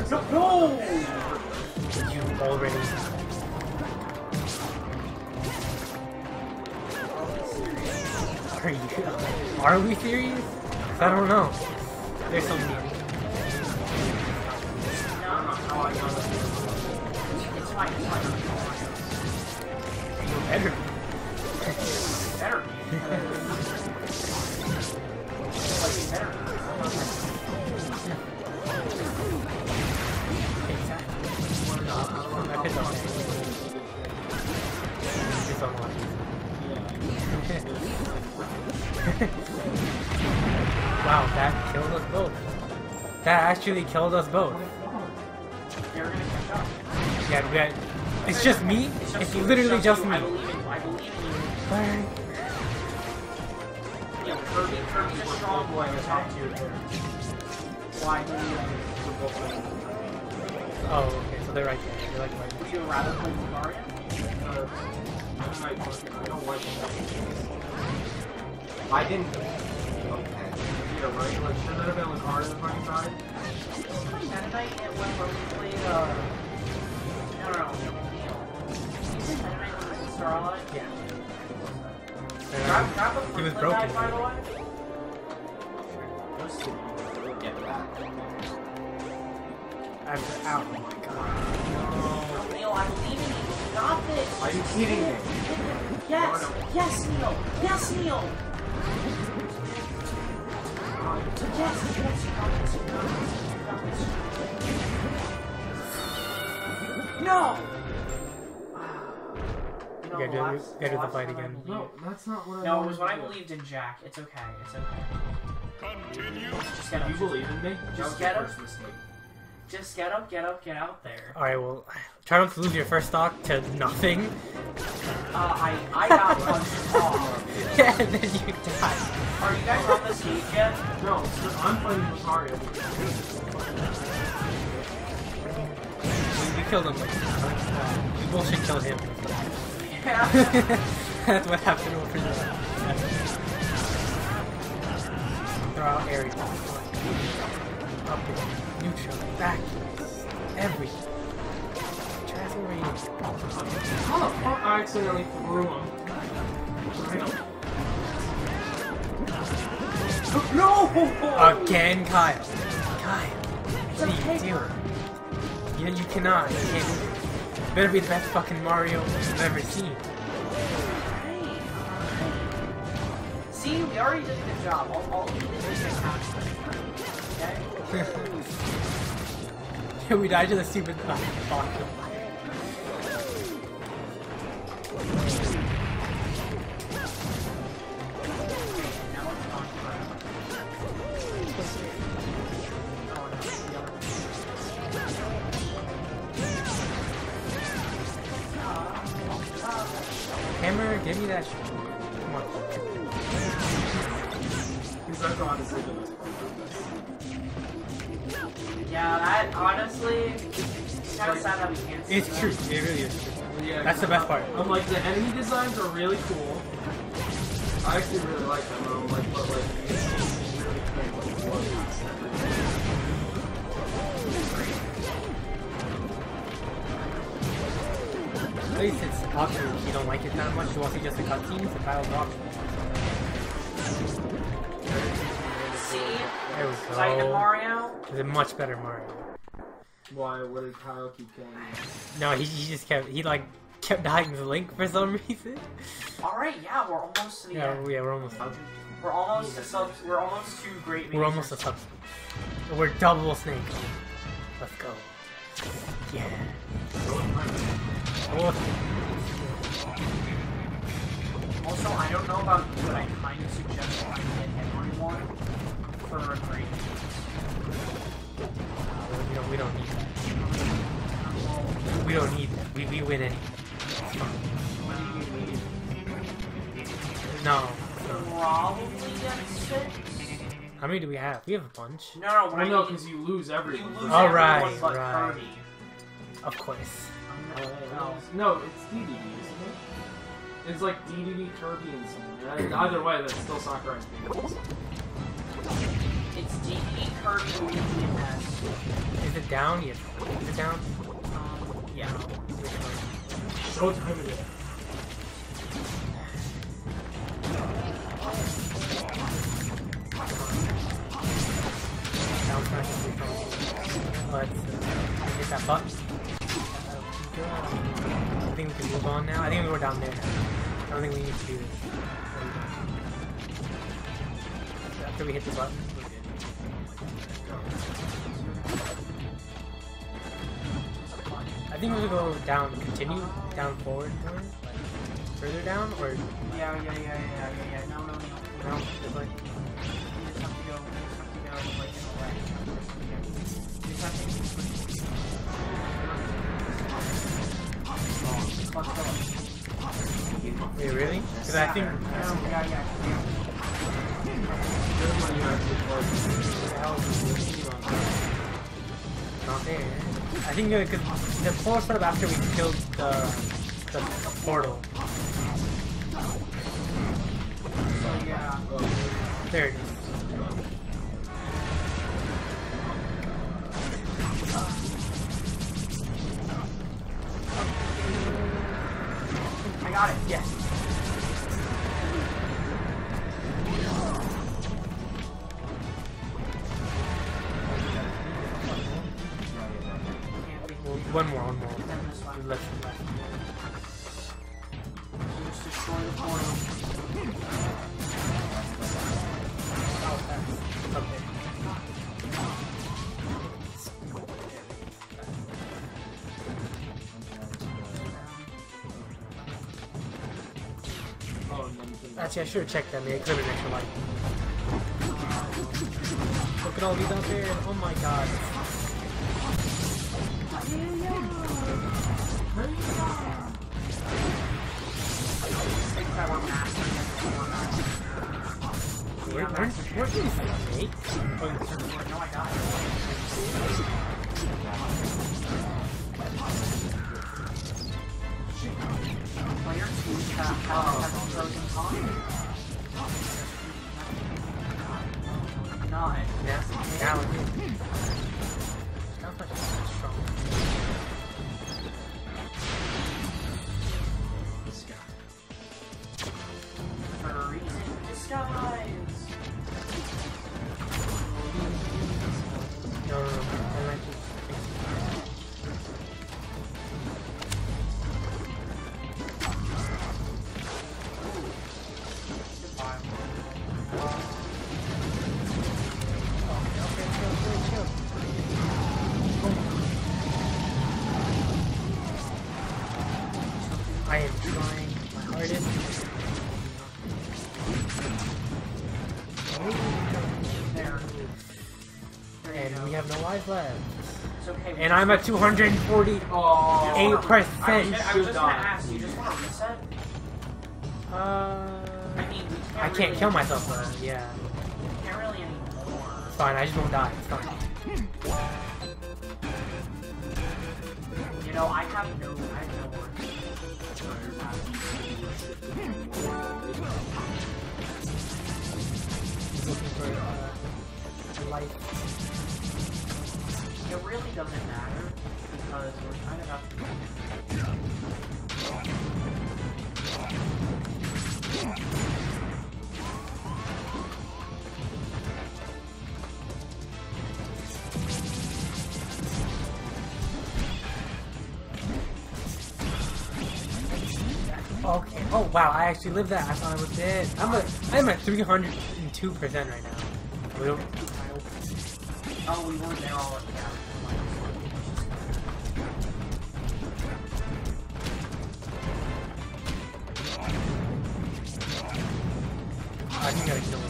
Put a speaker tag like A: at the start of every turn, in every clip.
A: No!
B: You already. Are we serious? I don't know. There's some here.
A: It's fine.
B: You better be.
A: Better be. Like, it better be.
B: Wow, that killed us both. That actually killed us both.
A: You're gonna catch up.
B: Yeah, it's just me? It's literally just me.
A: I believe in you.
B: Alright.
A: Yeah, Kirby's a strong boy in the top tier. Why do you
B: Oh, okay, so they're right there. They're like right there.
A: would you rather play Mario?
C: I don't like it. I didn't. Okay. Yeah, right? Like, should that have been like harder than fucking side?
A: Mennonite it when we played, no, Neel. You said Mennonite when we Starlight?
B: Yeah.
A: Grab the
B: He was
A: first
B: broken.
A: guy, by the way.
C: Those two get back.
B: Oh my god.
A: No, Neel, I believe in you. You got this.
C: Are you kidding me?
A: Yes! Yes, Neel! Yes, Neel! Yes, you got this. No!
B: You gotta do the fight again.
C: No, that's not what I
A: No, it was when I believed in Jack. It's okay. It's okay.
D: Continue.
A: Just get up.
C: You believe in me?
A: Just get up. Just get up, get out there.
B: Alright, well, try not to lose your first stock to nothing.
A: I got punched off.
B: Yeah, and then you die.
A: Are you guys on the stage yet?
C: No, I'm fighting with Mario.
B: We killed him. We bullshit killed him.
A: Yeah.
B: That's what happened over there. Throw out area. Up it. Neutral. Back. Everything. Transformation.
C: How the fuck I accidentally threw him?
A: No!
B: Again, Kyle. Kyle. What are you doing? You cannot. You can't do it. You better be the best fucking Mario I've ever seen.
A: See, we already did a good job. All we did was just catch them. Okay?
B: We died to the stupid fuck. Hammer, give me that shit. Come on.
C: Because that's honestly the best.
A: Yeah, that honestly, it's kind of sad how we can't see
B: It's
A: that.
B: true. It really is true.
C: Yeah,
B: That's the best part.
C: I'm like, the enemy designs are really cool. I actually really like them, but like, it's really cool.
B: At least it's optional if you don't like it that much. You want to see just the cutscenes, the Kyle's optional.
A: See?
B: There we
A: Titan
B: go.
A: Mario?
B: It's a much better Mario.
C: Why? What did Kyle keep killing me?
B: No, he just kept dying to Link for some reason.
A: Alright, yeah, we're almost to the
B: Yeah,
A: end.
B: we're almost.
A: We're almost to we're almost to great
B: We're almost a subs. We're double Snake. Let's go. Yeah. Oh.
A: Also, I don't know about you, but I kind of suggest I get everyone for a great
B: We don't need that. We don't need that. We win anyway. No.
A: Probably get 6.
B: How many do we have? We have a bunch.
A: No, when
C: Well,
A: I
C: no,
A: mean,
C: because you lose everyone.
A: you lose
B: Oh,
A: everyone
B: right,
A: but
B: right.
A: Kirby.
B: Of course.
C: No, it's DDD, isn't it? It's like DDD, Kirby, and someone. Either way, that's still Sakurai.
A: It's DD, Kirby, Luigi, and S.
B: Is it down? Yes. Is it down?
A: Yeah.
C: What time is it?
B: Down smash is let's hit that button. I think we can move on now. I think we were down there. I don't think we need to do this. After we hit the button, we're good. I think we're gonna go down, continue down forward, like further down, or
A: Yeah. No.
B: no? Just like
A: You just have to go like in a way. You just have to
B: wait, really? Because I think
A: Yeah.
B: not there. I think because the floor started after we killed the portal.
A: So yeah.
B: There it is.
A: I got it.
B: Yes. One more.
A: Then this one.
B: Left.
A: Just destroy the portal.
B: Oh, that's up there. Actually, I should have checked that. Maybe I could have been extra light. Look at all these out there. Oh my god. Where's these snakes?
A: No, I got it. Player 2 has frozen time. Not.
B: Yeah, now it is. Not much strong.
C: This guy.
A: For a reason, disguise.
B: No. I like it. I am trying my hardest.
A: There.
B: And we have no lives left.
A: It's okay.
B: And I'm at 248%.
A: I was just gonna ask, you just want to reset? I mean, we
B: I can't kill myself though. Yeah.
A: Can't really anymore.
B: It's fine, I just won't die. It's fine.
A: You know, I have no words.
B: He's looking for life.
A: It really doesn't matter because we're kind of up to
B: Okay. Oh wow, I actually lived that. I thought I was dead. I'm at 302% right now. We don't.
A: Oh, we weren't there all at the
B: I think I gotta kill him.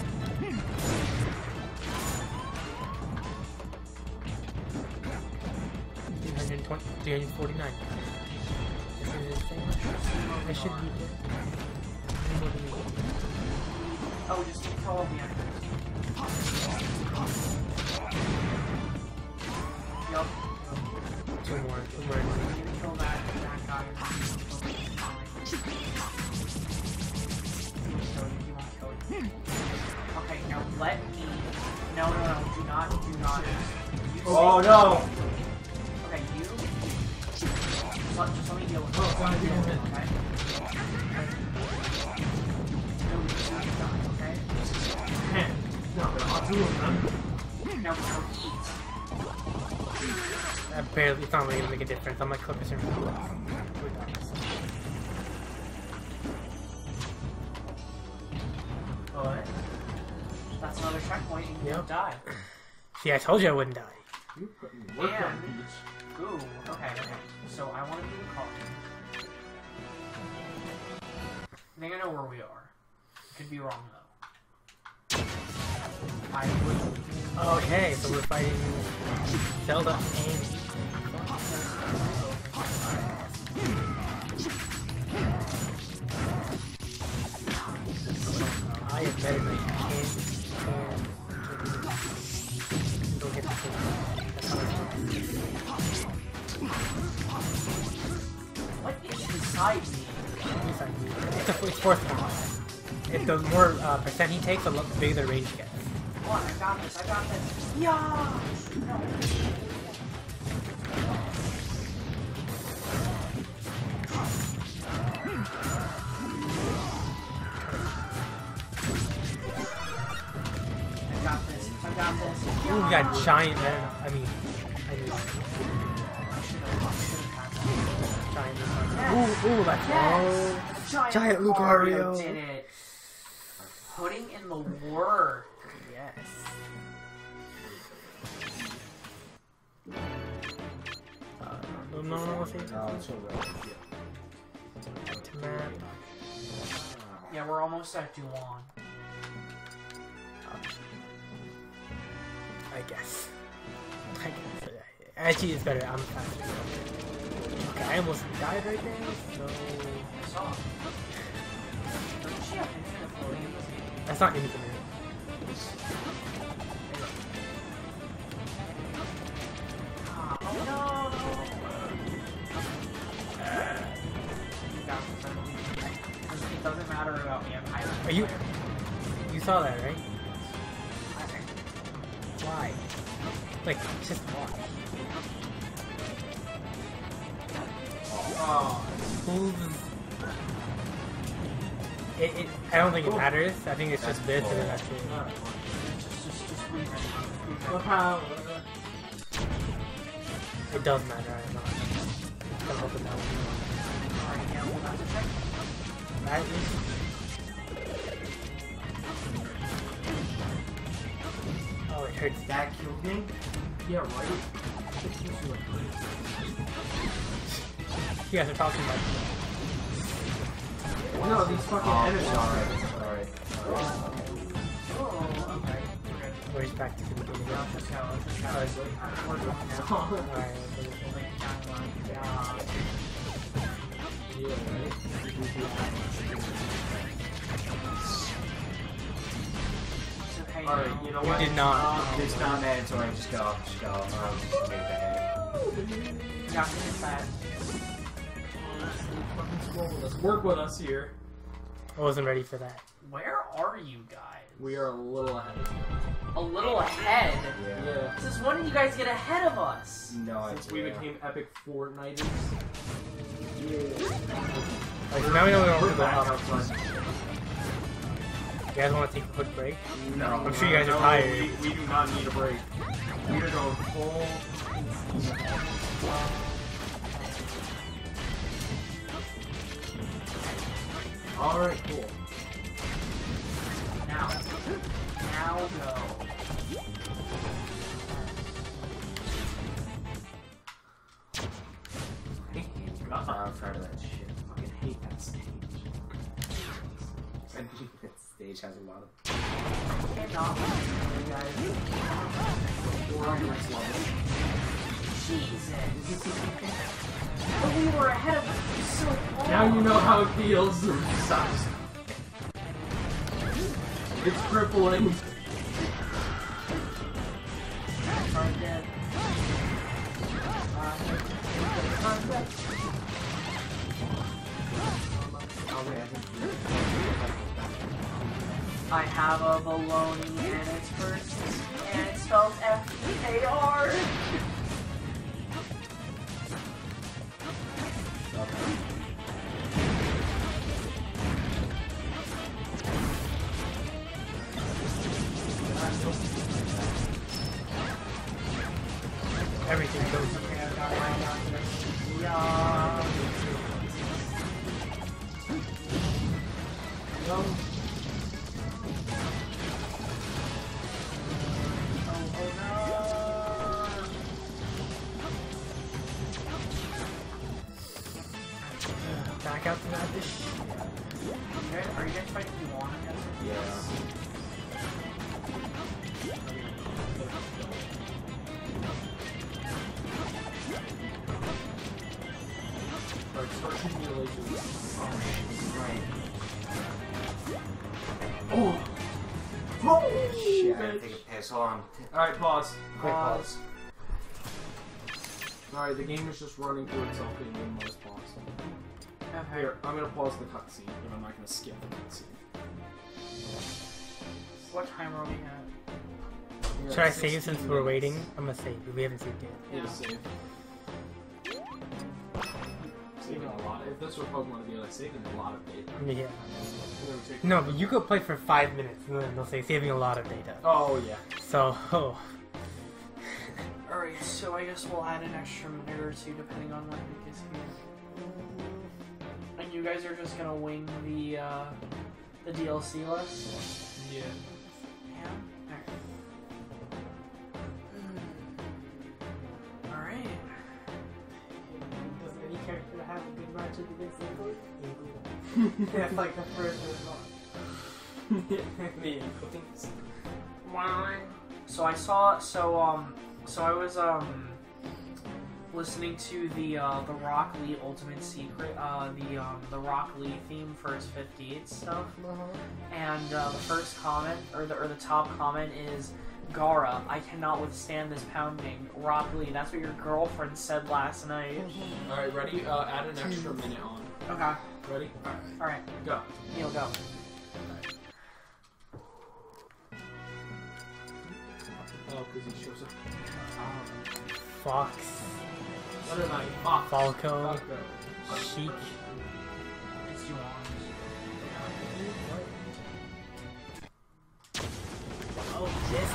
B: 349. This is insane. I should be dead.
A: Oh, just keep calling me enemies. Yup.
B: Two more.
A: You need to kill that guy. Okay, now let me. No, do not. You
C: Oh no!
A: Okay, you. Just let me deal with it.
C: Oh, God damn it.
A: Okay? No, you die, okay?
C: No, but I'll do it, man.
A: Now eat.
B: Barely, it's not really gonna make a difference. I'm like focusing on
A: But that's another checkpoint. You
B: Yep.
A: can die.
B: See, I told you I wouldn't die.
C: You put me work
A: Yeah.
C: on Peach.
A: Ooh, okay. So I want to do the card. I think I know where we are. Could be wrong though. I would.
B: Okay, so we're fighting Zelda and I have better than you can go get the thing.
A: What is beside me?
B: It's fourth one. If the more percent he takes, the bigger the range gets.
A: What? I got this. I got this. Yeah. No. I got this. I got this.
B: Ooh, we got giant. I mean, giant. Ooh, that's Giant Lucario.
A: Did it. Putting in the work.
B: Yes. No, what's it?
A: Yeah, we're almost at Duan.
B: I guess. Actually, it's better. I'm faster. Okay, I almost died right there, so... That's not infinite.
A: Oh no! It doesn't matter about me.
B: Are you... You saw that, right? Why? Like, just watch.
C: Oh.
B: I don't think it matters. I think it's just this and then that's it.
C: Look how...
B: It does matter, I'm not. I'm hoping that one. That is... Oh, it hurts.
C: That killed me? Yeah, right?
B: You guys are talking about...
C: No, these fucking enemies.
E: Alright.
A: Oh, okay.
B: Where's back to the beginning?
C: Alright, you know what?
B: You did not.
E: It's not mandatory, just go. Just make the head.
A: Yeah, it's that.
C: Work with us here.
B: I wasn't ready for that.
A: Where are you guys?
C: We are a little ahead of you.
A: A little ahead.
E: Yeah.
A: Since when did you guys get ahead of us?
E: No idea.
C: Since we became epic Fortniters.
B: Like, so now we know we don't
C: We're
B: have to go
C: back
B: up.
C: outside.
B: You guys want to take a quick break?
E: No.
B: I'm sure you guys are
C: No,
B: tired.
C: We do not need a break. We are going full. Alright, cool.
A: Now go.
E: I'm tired of that shit.
C: I fucking hate that stage.
E: I think that stage has a lot of...
A: Cannot you guys.
C: We're on your next level.
A: Jesus. But we were ahead of them so long.
C: Now you know how it feels. Sucks. It's crippling.
A: Are dead. I have a baloney and it's first, and it spells F-E-A-R.
B: Everything goes.
A: Yeah.
C: No.
B: Back out to that dish.
A: Are you guys fighting Yuan again?
E: Yeah.
C: Alright, start shooting your lasers.
E: Right.
C: Oh!
E: Shit, I gotta take a piss. Hold on.
C: Alright, pause.
E: Quick pause.
C: Alright, the game is just running through itself in the most pause.
A: Okay.
C: Here, I'm gonna pause the cutscene, but I'm not gonna skip the cutscene.
A: What time are we at?
B: Should I save since we're waiting? I'm gonna save. We haven't saved yet.
C: Yeah, save. Saving a lot. If this were Pokemon to be like saving a lot of data.
B: Yeah.
C: It would take-
B: No, but you could play for 5 minutes and then they'll say saving a lot of data.
C: Oh yeah.
B: So, oh.
A: Alright, so I guess we'll add an extra minute or two depending on when Nick is here. And you guys are just gonna wing the DLC list?
C: Yeah.
A: Yeah? Alright.
B: Does any character have a good match against English? That's like the first one. Me.
A: So I was listening to the Rock Lee Ultimate Secret, the Rock Lee theme for his 58 stuff, and the first comment or the top comment is, Gara, I cannot withstand this pounding. Rock Lee, that's what your girlfriend said last night.
C: Alright, ready? Add an extra minute on.
A: Okay.
C: Ready?
A: Alright.
C: Go.
A: Neel, go.
C: Oh, because he shows up.
B: Fox.
C: What am I? Fox.
B: Falco.
C: Falco.
B: Sheik.
A: It's Yuan.
B: Oh, yes.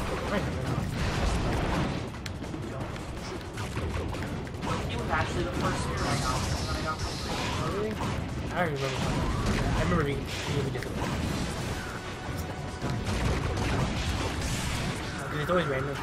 A: It was actually the first year I got this, and I got
B: Really? I don't remember. I remember being really disappointed. It's always random.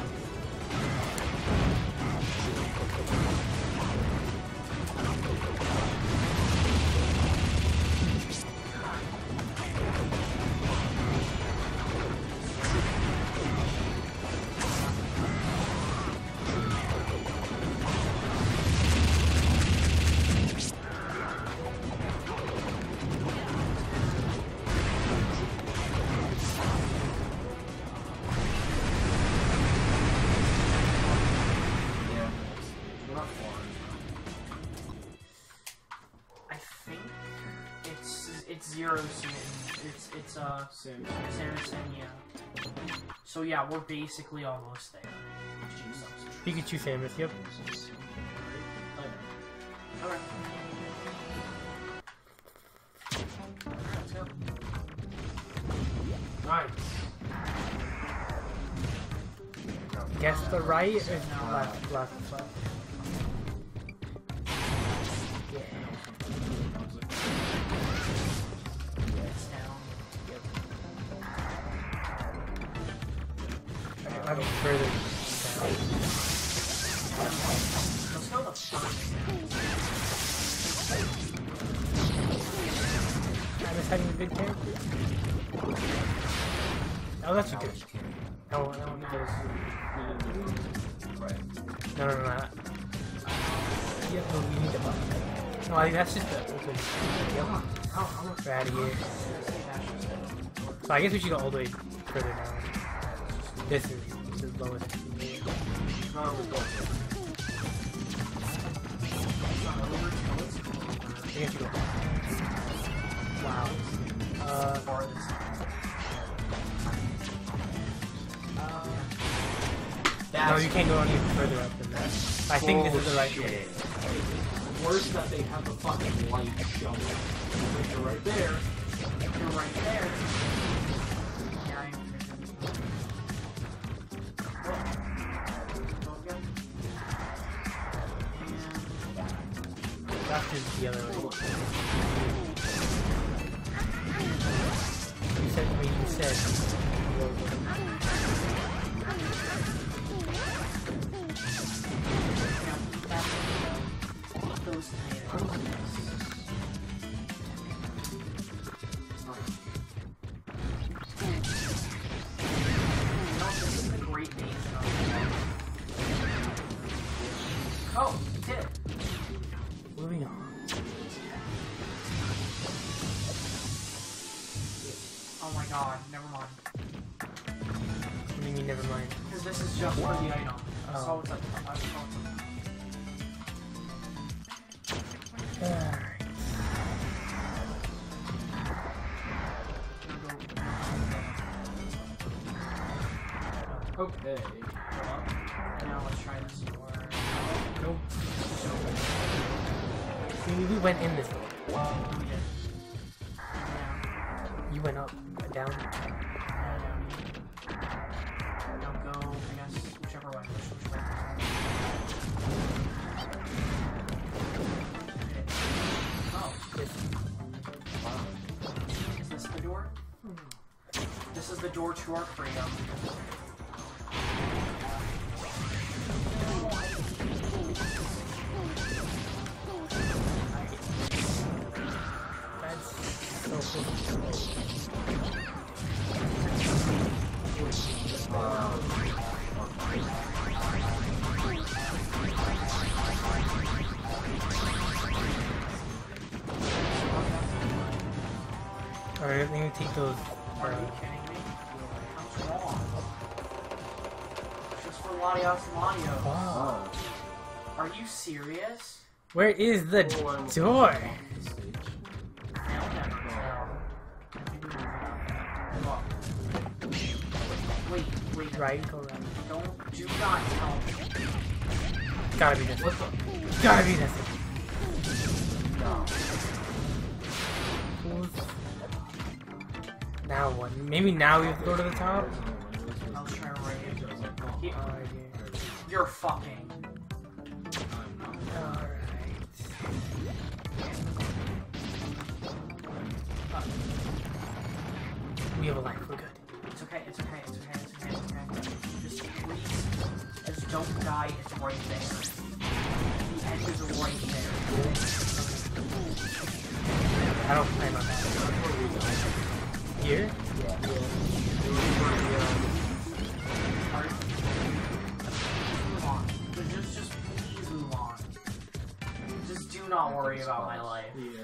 A: Samson, yeah. So yeah, we're basically almost there.
B: Pikachu Samus, yep.
A: Alright. Let's go.
C: Nice.
B: Guess the right or left? Left. Yeah. I'm further down.
A: Let's go the first.
B: I was having a good character. Oh, that's a good. No, no, no. No. Yep, we need the button. No, I think that's just the open. Yep. We're out of here. So I guess we should go all the way further down. This is the lowest. I guess you go. Wow. No, you can't go any further up than that. I think this is the right way.
C: Worse that they have a fucking light showing. You're right there.
A: You're right there. Yeah, I'm
B: Left is the other way. You said, I mean, you said.
A: those tomatoes. This is a great base. Oh, you did it.
B: Moving on.
A: Oh my god, never mind.
B: What do you mean, never mind?
A: Because this is just for the item.
B: Oh.
A: So it's like,
B: Alright.
C: Okay.
A: now let's try this door.
B: Nope. See, we went in this door.
A: We did.
B: You went up, down.
A: Now go, I guess, whichever way. Which way? Oh,
B: This.
A: is this the door? This is the door to our freedom.
B: That's so cool. Alright, let me take those.
A: Are you kidding me? What's wrong? It's just for Latios and Latios.
B: Wow.
A: Are you serious?
B: Where is the door?
A: I'll never tell. Wait, wait.
B: Right, go right.
A: Do not tell me.
B: Gotta be this.
A: What the?
B: Gotta be this.
A: No.
B: Now what? Maybe now we have to go to the top?
A: I'll try to raid.
B: Alright, yeah.
A: You're fucking.
B: Alright. We have a life, we're good.
A: It's okay, it's okay, it's okay, it's okay, it's okay. Just please. Just don't die, it's right there. The end is right there.
B: I don't plan on that. Here?
A: Move on. Just please move on. Just do not worry about my life.
C: Yeah.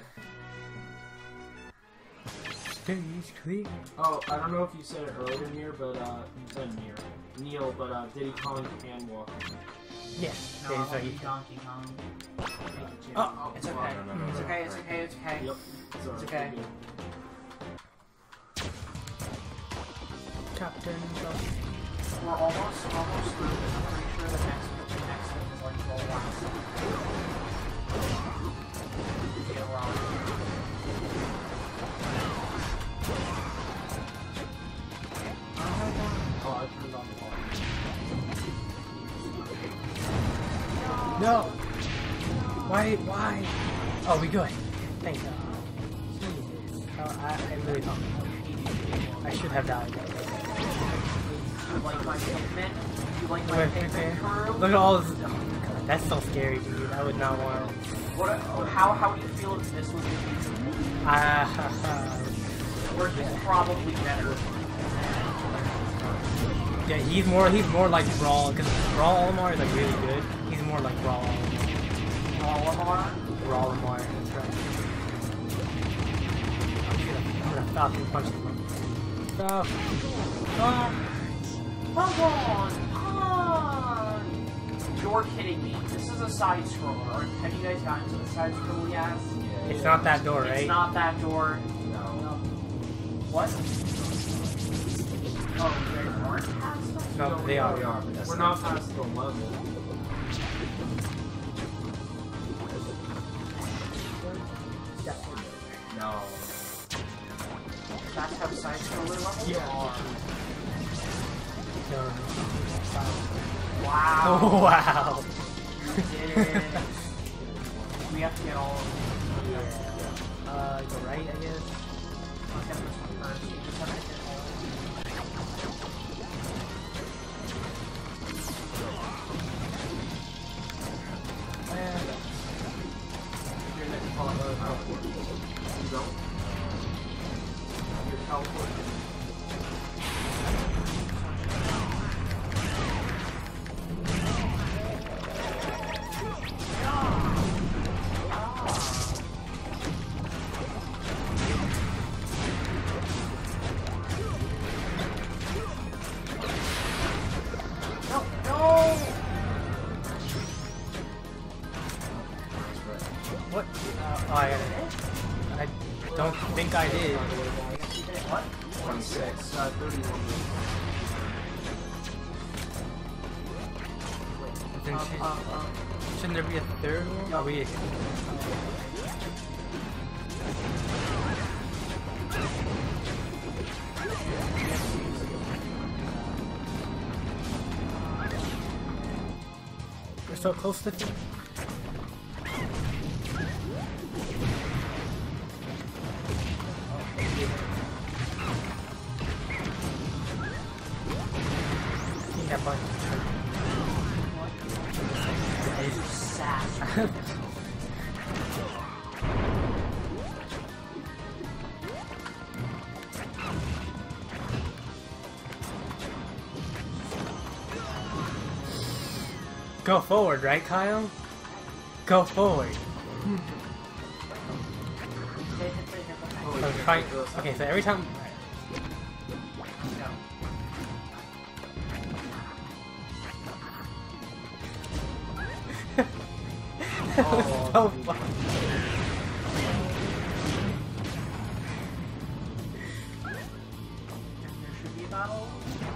B: Stage clear.
C: Oh, I don't know if you said it earlier, Neel, but you said Neel, but Diddy Kong can walk.
B: Yeah.
A: No,
B: Okay,
A: I
B: so
A: want
B: you
A: you Donkey Kong.
B: Oh.
A: It's okay. It's okay, it's okay, it's okay.
C: Yep. Sorry,
A: It's okay.
C: good.
B: Captain.
A: We're almost through. I'm pretty sure the next one is like the last. Yeah, we're on.
C: Oh, I turned on the water.
B: No! Why? Oh, we good. Thank God. Oh, I really thought I should have died.
A: You like my pigment? You like my pigment crew?
B: Look at all this. Oh my God, that's so scary, dude. I would not want to.
A: How do you feel if this was the case? Or he's probably better.
B: Yeah, he's more like Brawl, because Brawl Olimar is like really good. He's more like Brawl Olimar. Brawl Olimar, that's right. I'm gonna Falcon punch him. Falcon.
A: Come on! You're kidding me. This is a side scroller. Have you guys gotten to the side scroller yet?
B: It's not that door, right?
A: It's not that door.
C: No.
A: What? Oh, you guys weren't past that?
B: No, they are.
E: but that's
C: We're not past the level.
E: No.
A: That's how side scroller levels
C: Yeah.
A: are.
B: No.
A: Wow.
B: Oh, wow.
A: We did it. We have to get all of them.
B: Go right, I guess.
A: Let's get this one first. You just have to get all of them.
C: You're next teleport. You don't? You're teleporting.
B: What? Oh, I got it. I don't think I did.
A: What?
E: 26.
C: 31.
B: Then shouldn't there be a third one? Oh, we. We're so close to. That button.
A: Sass.
B: Go forward, right, Kyle? Go forward. So try. Okay, so every time.
C: Oh,
B: So fun.
A: There should be a battle.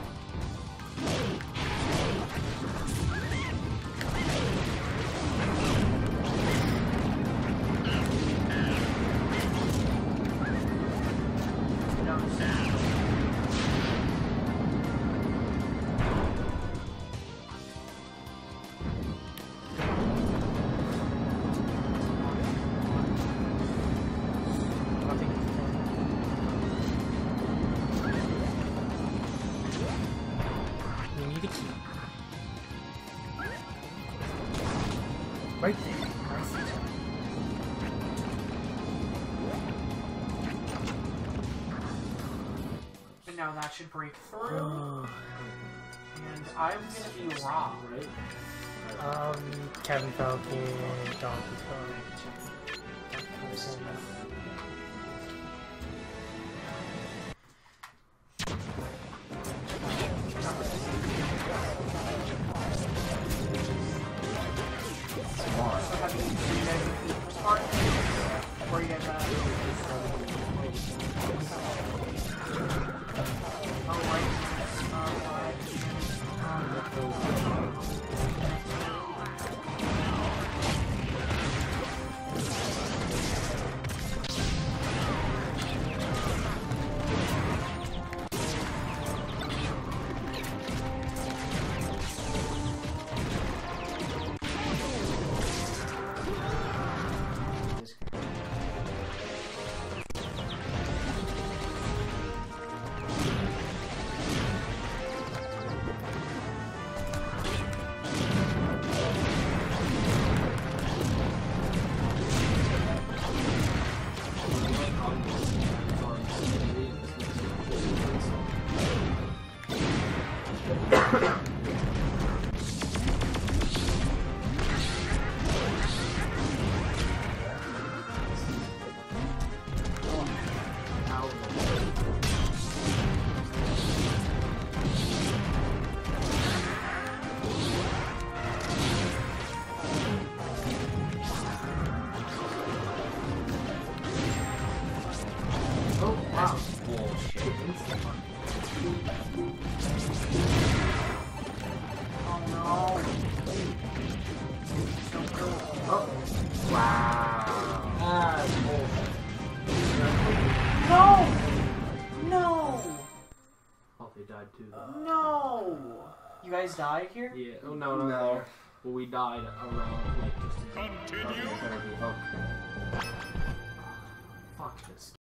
B: We need a key. Right there.
A: And now that should break through.
B: Oh.
A: And I'm gonna be Rock, right?
B: Kevin Falcon, Donkey Kong.
A: So have you guys repeat this part? Before you guys oh, right.
C: died too, though.
A: No! You guys died here?
C: Yeah. Oh, no, no,
E: No.
C: there. Well, we died around, like, just...
D: Continue.
E: Okay, better be hope.
C: Fuck this.